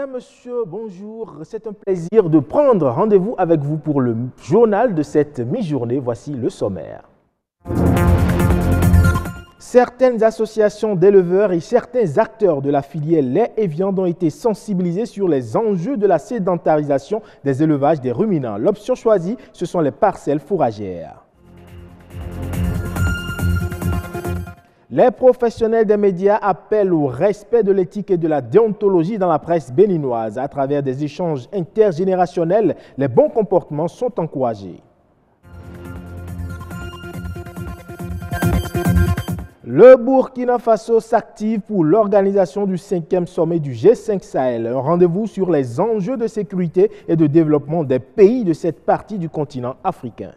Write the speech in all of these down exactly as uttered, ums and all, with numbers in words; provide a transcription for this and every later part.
Madame, Monsieur, bonjour. C'est un plaisir de prendre rendez-vous avec vous pour le journal de cette mi-journée. Voici le sommaire. Certaines associations d'éleveurs et certains acteurs de la filière lait et viande ont été sensibilisés sur les enjeux de la sédentarisation des élevages des ruminants. L'option choisie, ce sont les parcelles fourragères. Les professionnels des médias appellent au respect de l'éthique et de la déontologie dans la presse béninoise. À travers des échanges intergénérationnels, les bons comportements sont encouragés. Le Burkina Faso s'active pour l'organisation du cinquième sommet du G cinq Sahel, un rendez-vous sur les enjeux de sécurité et de développement des pays de cette partie du continent africain.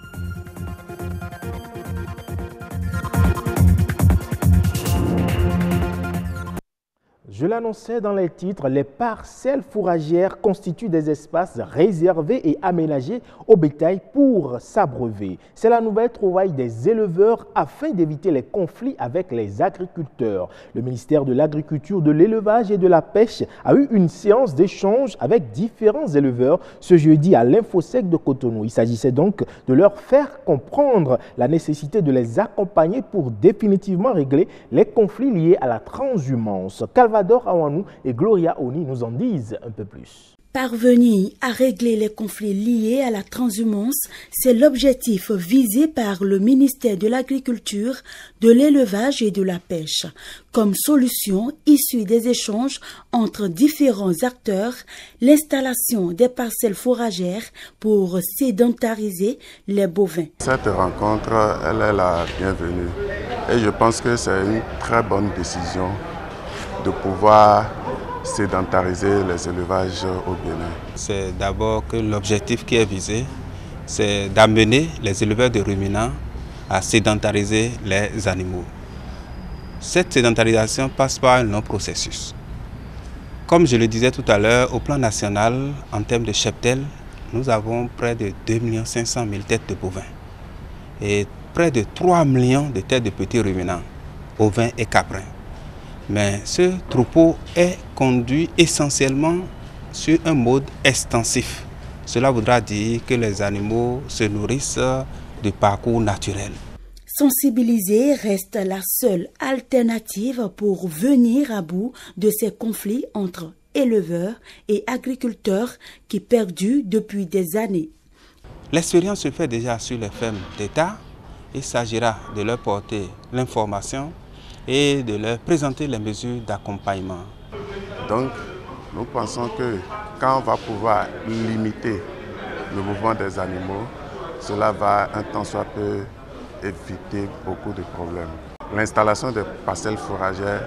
Je l'annonçais dans les titres, les parcelles fourragères constituent des espaces réservés et aménagés au bétail pour s'abreuver. C'est la nouvelle trouvaille des éleveurs afin d'éviter les conflits avec les agriculteurs. Le ministère de l'Agriculture, de l'Élevage et de la Pêche a eu une séance d'échange avec différents éleveurs ce jeudi à l'Infosec de Cotonou. Il s'agissait donc de leur faire comprendre la nécessité de les accompagner pour définitivement régler les conflits liés à la transhumance. Calvados Awanou et Gloria Oni nous en disent un peu plus. Parvenir à régler les conflits liés à la transhumance, c'est l'objectif visé par le ministère de l'Agriculture, de l'Élevage et de la Pêche, comme solution issue des échanges entre différents acteurs, l'installation des parcelles fourragères pour sédentariser les bovins. Cette rencontre, elle est la bienvenue et je pense que c'est une très bonne décision de pouvoir sédentariser les élevages au Bénin. C'est d'abord que l'objectif qui est visé, c'est d'amener les éleveurs de ruminants à sédentariser les animaux. Cette sédentarisation passe par un long processus. Comme je le disais tout à l'heure, au plan national, en termes de cheptel, nous avons près de deux millions cinq cent mille têtes de bovins et près de trois millions de têtes de petits ruminants, ovins et caprins. Mais ce troupeau est conduit essentiellement sur un mode extensif. Cela voudra dire que les animaux se nourrissent de parcours naturels. Sensibiliser reste la seule alternative pour venir à bout de ces conflits entre éleveurs et agriculteurs qui perdurent depuis des années. L'expérience se fait déjà sur les fermes d'État. Il s'agira de leur porter l'information et de leur présenter les mesures d'accompagnement. Donc, nous pensons que quand on va pouvoir limiter le mouvement des animaux, cela va un tant soit peu éviter beaucoup de problèmes. L'installation des parcelles fourragères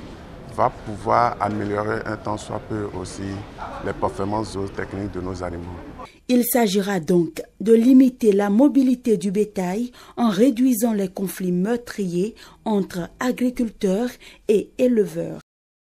va pouvoir améliorer un tant soit peu aussi les performances zootechniques de nos animaux. Il s'agira donc de limiter la mobilité du bétail en réduisant les conflits meurtriers entre agriculteurs et éleveurs.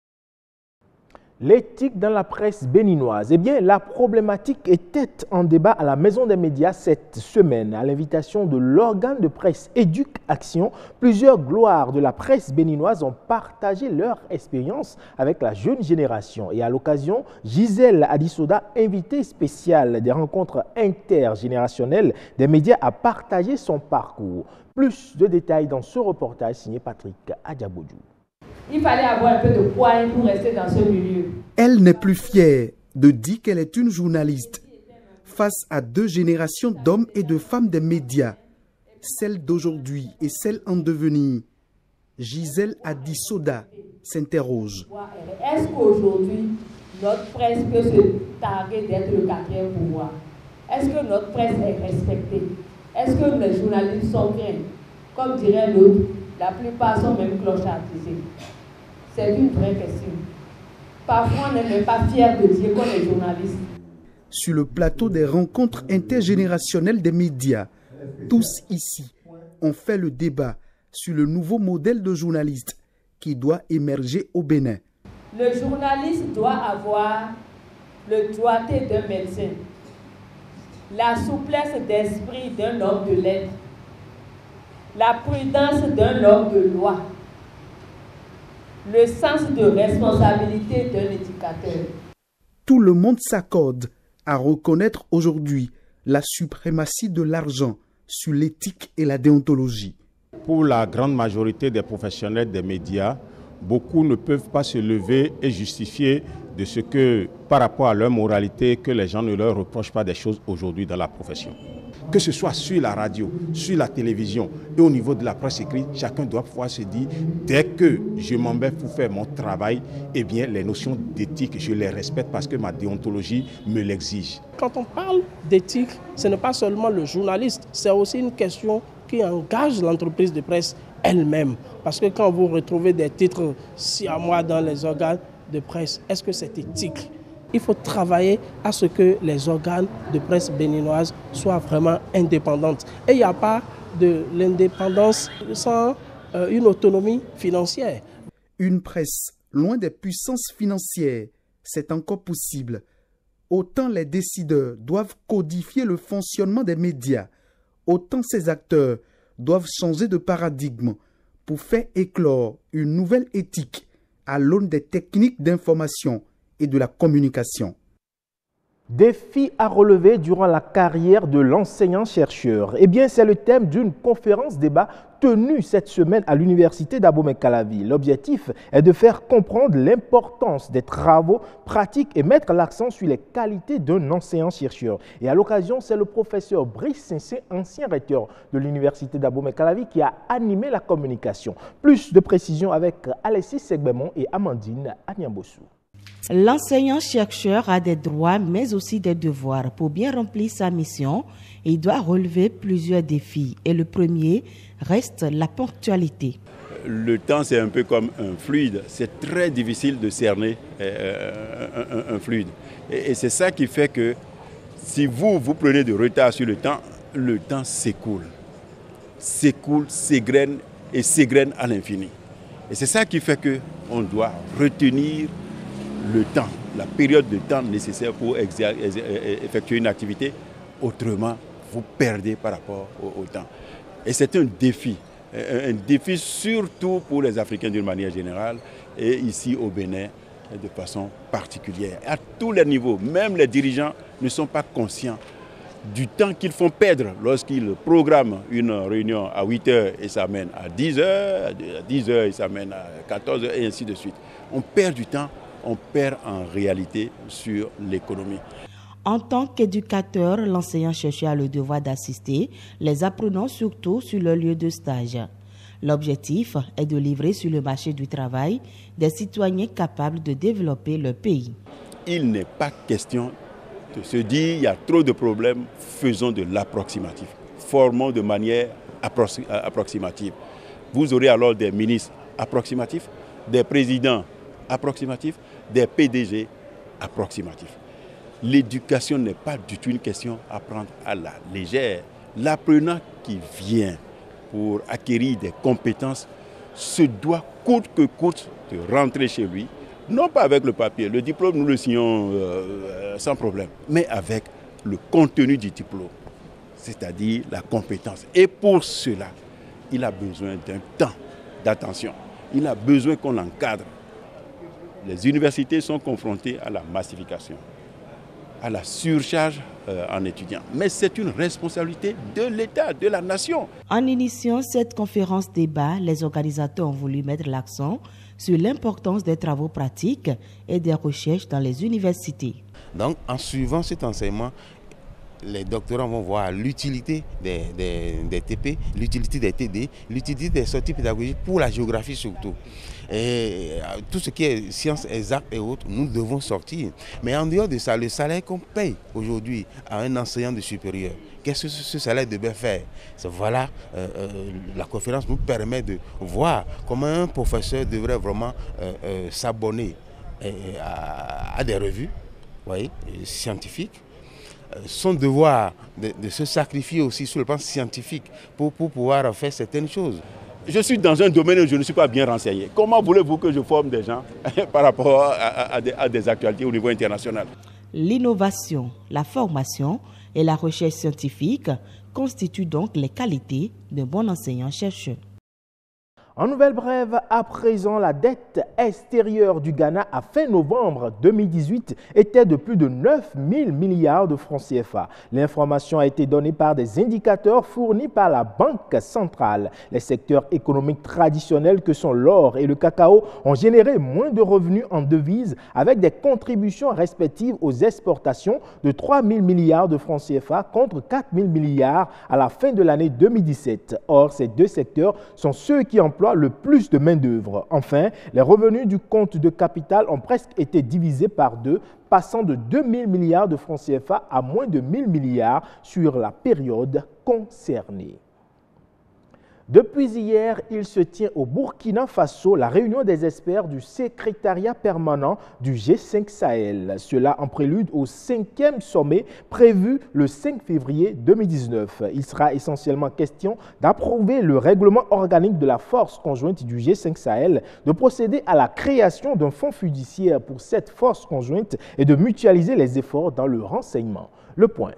L'éthique dans la presse béninoise. Eh bien, la problématique était en débat à la Maison des médias cette semaine. À l'invitation de l'organe de presse Éduc Action, plusieurs gloires de la presse béninoise ont partagé leur expérience avec la jeune génération. Et à l'occasion, Gisèle Adisoda, invitée spéciale des rencontres intergénérationnelles des médias, a partagé son parcours. Plus de détails dans ce reportage signé Patrick Adjaboudjou. Il fallait avoir un peu de poigne pour rester dans ce milieu. Elle n'est plus fière de dire qu'elle est une journaliste face à deux générations d'hommes et de femmes des médias, celle d'aujourd'hui et celle en devenir. Gisèle Adisoda s'interroge. Est-ce qu'aujourd'hui, notre presse peut se targuer d'être le quatrième pouvoir? Est-ce que notre presse est respectée? Est-ce que les journalistes sont bien? Comme dirait l'autre, la plupart sont même clochardisés. C'est une vraie question. Parfois, on n'est même pas fier de dire qu'on est journaliste. Sur le plateau des rencontres intergénérationnelles des médias, tous ici ont fait le débat sur le nouveau modèle de journaliste qui doit émerger au Bénin. Le journaliste doit avoir le doigté d'un médecin, la souplesse d'esprit d'un homme de lettres, la prudence d'un homme de loi, le sens de responsabilité d'un éducateur. Tout le monde s'accorde à reconnaître aujourd'hui la suprématie de l'argent sur l'éthique et la déontologie. Pour la grande majorité des professionnels des médias, beaucoup ne peuvent pas se lever et justifier de ce que, par rapport à leur moralité, que les gens ne leur reprochent pas des choses aujourd'hui dans la profession. Que ce soit sur la radio, sur la télévision et au niveau de la presse écrite, chacun doit pouvoir se dire, dès que je m'en vais pour faire mon travail, eh bien les notions d'éthique, je les respecte parce que ma déontologie me l'exige. Quand on parle d'éthique, ce n'est pas seulement le journaliste, c'est aussi une question qui engage l'entreprise de presse elle-même. Parce que quand vous retrouvez des titres siamois dans les organes de presse, est-ce que c'est éthique ? Il faut travailler à ce que les organes de presse béninoises soient vraiment indépendantes. Et il n'y a pas de l'indépendance sans euh, une autonomie financière. Une presse loin des puissances financières, c'est encore possible. Autant les décideurs doivent codifier le fonctionnement des médias, autant ces acteurs doivent changer de paradigme pour faire éclore une nouvelle éthique à l'aune des techniques d'information et de la communication. Défis à relever durant la carrière de l'enseignant-chercheur. Eh bien, c'est le thème d'une conférence-débat tenue cette semaine à l'université d'Abomey-Calavi. L'objectif est de faire comprendre l'importance des travaux pratiques et mettre l'accent sur les qualités d'un enseignant-chercheur. Et à l'occasion, c'est le professeur Brice Sensé, ancien recteur de l'université d'Abomey-Calavi, qui a animé la communication. Plus de précisions avec Alexis Segbemon et Amandine Agnambossou. L'enseignant-chercheur a des droits mais aussi des devoirs. Pour bien remplir sa mission, il doit relever plusieurs défis. Et le premier reste la ponctualité. Le temps, c'est un peu comme un fluide. C'est très difficile de cerner euh, un, un, un fluide. Et, et c'est ça qui fait que si vous, vous prenez de retard sur le temps, le temps s'écoule. S'écoule, s'égrène et s'égrène à l'infini. Et c'est ça qui fait qu'on doit retenir le temps, la période de temps nécessaire pour effectuer une activité. Autrement, vous perdez par rapport au, au temps. Et c'est un défi, un, un défi surtout pour les Africains d'une manière générale et ici au Bénin de façon particulière. À tous les niveaux, même les dirigeants ne sont pas conscients du temps qu'ils font perdre lorsqu'ils programment une réunion à huit heures et ça mène à dix heures, à dix heures et ça mène à quatorze heures et ainsi de suite. On perd du temps. On perd en réalité sur l'économie. En tant qu'éducateur, l'enseignant-chercheur a le devoir d'assister les apprenants surtout sur leur lieu de stage. L'objectif est de livrer sur le marché du travail des citoyens capables de développer leur pays. Il n'est pas question de se dire il y a trop de problèmes, faisons de l'approximatif. Formons de manière appro- approximative. Vous aurez alors des ministres approximatifs, des présidents approximatifs, des P D G approximatifs. L'éducation n'est pas du tout une question à prendre à la légère. L'apprenant qui vient pour acquérir des compétences se doit coûte que coûte de rentrer chez lui, non pas avec le papier, le diplôme nous le signons euh, sans problème, mais avec le contenu du diplôme, c'est-à-dire la compétence. Et pour cela, il a besoin d'un temps d'attention, il a besoin qu'on l'encadre. Les universités sont confrontées à la massification, à la surcharge euh, en étudiants. Mais c'est une responsabilité de l'État, de la nation. En initiant cette conférence débat, les organisateurs ont voulu mettre l'accent sur l'importance des travaux pratiques et des recherches dans les universités. Donc, en suivant cet enseignement, les doctorants vont voir l'utilité des, des, des T P, l'utilité des T D, l'utilité des sorties pédagogiques pour la géographie surtout. Et tout ce qui est sciences exactes et autres, nous devons sortir. Mais en dehors de ça, le salaire qu'on paye aujourd'hui à un enseignant de supérieur, qu'est-ce que ce salaire devait faire? Voilà, euh, euh, la conférence nous permet de voir comment un professeur devrait vraiment euh, euh, s'abonner euh, à, à des revues, voyez, scientifiques. Son devoir de, de se sacrifier aussi sur le plan scientifique pour, pour pouvoir faire certaines choses. Je suis dans un domaine où je ne suis pas bien renseigné. Comment voulez-vous que je forme des gens par rapport à, à, à, des, à des actualités au niveau international? L'innovation, la formation et la recherche scientifique constituent donc les qualités d'un bon enseignant-chercheur. En nouvelle brève, à présent, la dette extérieure du Ghana à fin novembre deux mille dix-huit était de plus de neuf mille milliards de francs C F A. L'information a été donnée par des indicateurs fournis par la Banque centrale. Les secteurs économiques traditionnels que sont l'or et le cacao ont généré moins de revenus en devises avec des contributions respectives aux exportations de trois mille milliards de francs C F A contre quatre mille milliards à la fin de l'année deux mille dix-sept. Or, ces deux secteurs sont ceux qui emploient le plus de main-d'œuvre. Enfin, les revenus du compte de capital ont presque été divisés par deux, passant de deux mille milliards de francs C F A à moins de mille milliards sur la période concernée. Depuis hier, il se tient au Burkina Faso la réunion des experts du secrétariat permanent du G cinq Sahel. Cela en prélude au cinquième sommet prévu le cinq février deux mille dix-neuf. Il sera essentiellement question d'approuver le règlement organique de la force conjointe du G cinq Sahel, de procéder à la création d'un fonds fiduciaire pour cette force conjointe et de mutualiser les efforts dans le renseignement. Le point.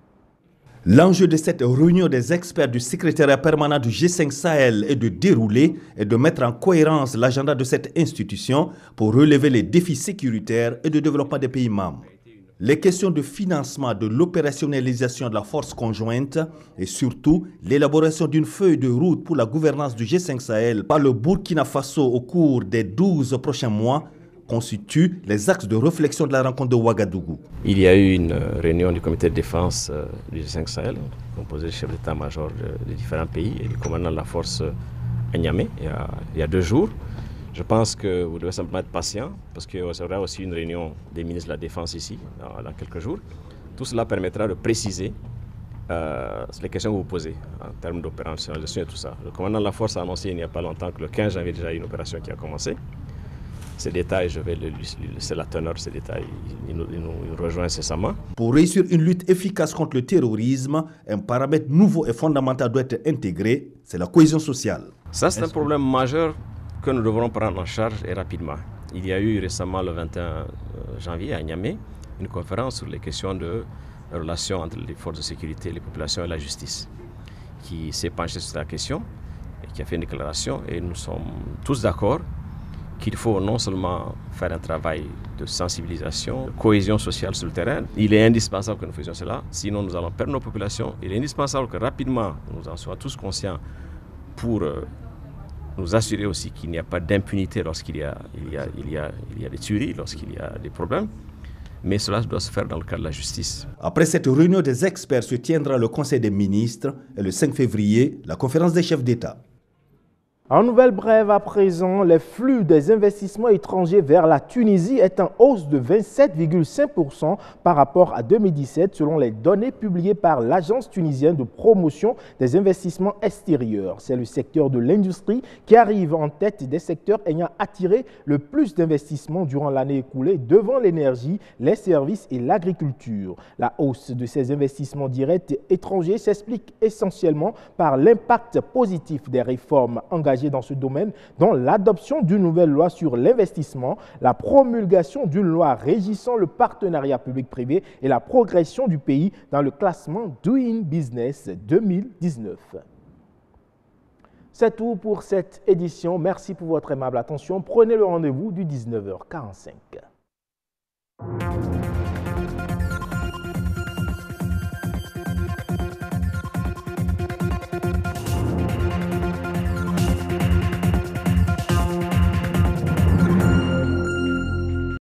L'enjeu de cette réunion des experts du secrétariat permanent du G cinq Sahel est de dérouler et de mettre en cohérence l'agenda de cette institution pour relever les défis sécuritaires et de développement des pays membres. Les questions de financement de l'opérationnalisation de la force conjointe et surtout l'élaboration d'une feuille de route pour la gouvernance du G cinq Sahel par le Burkina Faso au cours des douze prochains mois constituent les axes de réflexion de la rencontre de Ouagadougou. Il y a eu une réunion du comité de défense du G cinq Sahel, composé de chefs d'état-major de, de différents pays et du commandant de la force à Niamey, il y a, il y a deux jours. Je pense que vous devez simplement être patient, parce qu'il y aura aussi une réunion des ministres de la Défense ici, dans, dans quelques jours. Tout cela permettra de préciser euh, les questions que vous posez en termes d'opérationnalisation et tout ça. Le commandant de la force a annoncé il n'y a pas longtemps que le quinze janvier, déjà, il y a une opération qui a commencé. Ces détails, je vais le laisser la teneur de ces détails, il nous, il nous rejoint incessamment. Pour réussir une lutte efficace contre le terrorisme, un paramètre nouveau et fondamental doit être intégré, c'est la cohésion sociale. Ça, c'est un problème majeur que nous devrons prendre en charge et rapidement. Il y a eu récemment, le vingt et un janvier, à Niamey, une conférence sur les questions de relations entre les forces de sécurité, les populations et la justice, qui s'est penchée sur la question et qui a fait une déclaration. Et nous sommes tous d'accord qu'il faut non seulement faire un travail de sensibilisation, de cohésion sociale sur le terrain. Il est indispensable que nous faisions cela, sinon nous allons perdre nos populations. Il est indispensable que rapidement nous en soyons tous conscients pour euh, nous assurer aussi qu'il n'y a pas d'impunité lorsqu'il y a, il y a, il y a, il y a des tueries, lorsqu'il y a des problèmes. Mais cela doit se faire dans le cadre de la justice. Après cette réunion des experts se tiendra le Conseil des ministres et le cinq février, la conférence des chefs d'État. En nouvelle brève à présent, les flux des investissements étrangers vers la Tunisie est en hausse de vingt-sept virgule cinq pour cent par rapport à deux mille dix-sept selon les données publiées par l'Agence tunisienne de promotion des investissements extérieurs. C'est le secteur de l'industrie qui arrive en tête des secteurs ayant attiré le plus d'investissements durant l'année écoulée devant l'énergie, les services et l'agriculture. La hausse de ces investissements directs étrangers s'explique essentiellement par l'impact positif des réformes engagées dans ce domaine, dont l'adoption d'une nouvelle loi sur l'investissement, la promulgation d'une loi régissant le partenariat public-privé et la progression du pays dans le classement Doing Business deux mille dix-neuf. C'est tout pour cette édition. Merci pour votre aimable attention. Prenez le rendez-vous du dix-neuf heures quarante-cinq.